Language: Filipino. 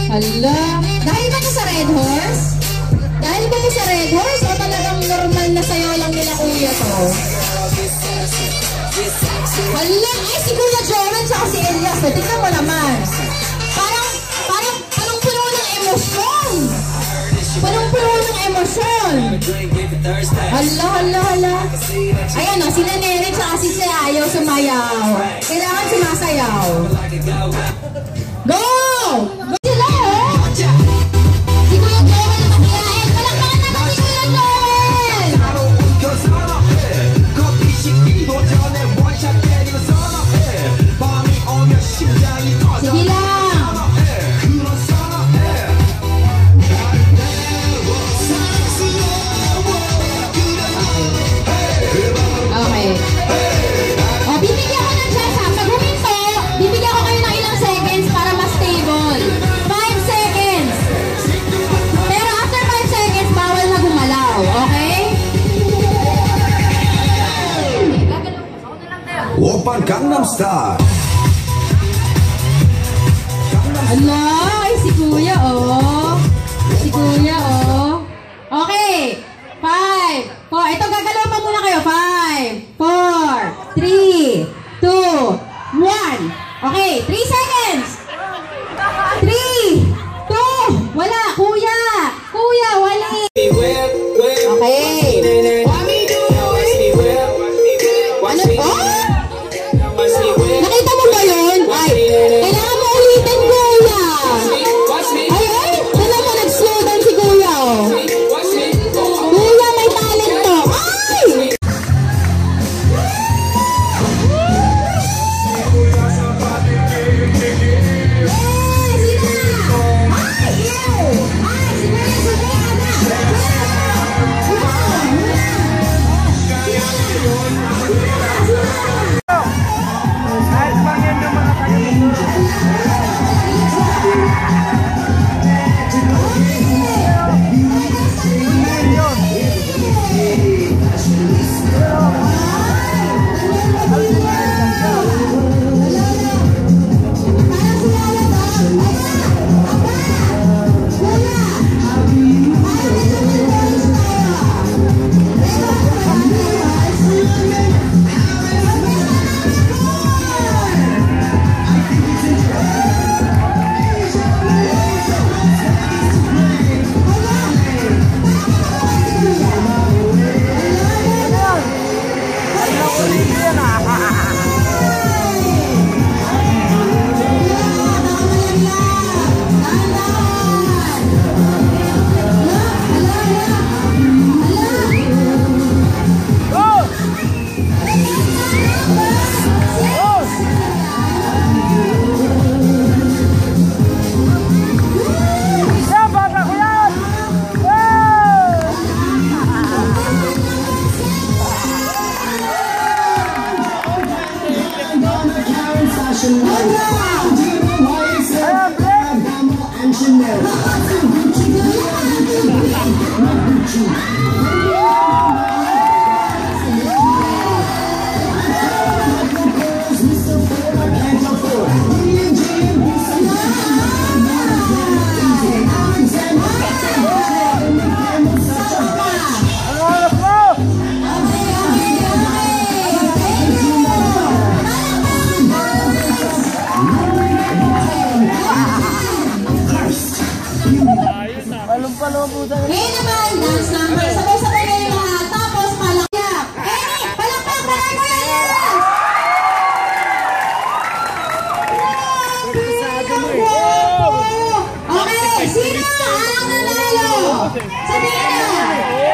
Hala. Dahil ba ito sa Red Horse? Dahil ba ito sa Red Horse o talagang normal na sayo lang nila kuya to? Hala. Ay, si Kuya Joran tsaka si Elias. Tingnan mo naman. Parang puno ng emosyon. Punong-puno ng emosyon. Hala. Ayan o, sila Nere tsaka si Ayaw sumayaw. Kailangan sumasayaw. Go! Go sila o! Si Kuya Joel na makiyain. Palakpakan naman si Kuya Joel! Sige lang! Okay. O, bibigyan ko ng chance ha. Pag huminto, bibigyan ko kayo ng ilang seconds para mas stable. 5 seconds. Pero after 5 seconds, bawal na gumalaw. Okay? Oppan Gangnam Style. Ala, ay si Kuya oh. Si Kuya oh. Okay. 5, 4. Ito, gagalaw pa muna kayo. 5, 4, 3, 2, 1. Okay, 3 seconds. 3, 2, wala. Kuya. Kuya, wala. Okay. Ano po? Nakita mo ba yun? Ay, kailangan mo ulitin, Kuya. Ay, tignan mo, nag-slow down si Kuya, oh. Kuya, may talent to. Ay! Ngayon naman, dance number. Sabay-sabay kayo lahat. Tapos palakpak. Palakpak para ko na yan! Okay, sino ang nanalo? Sabihin na!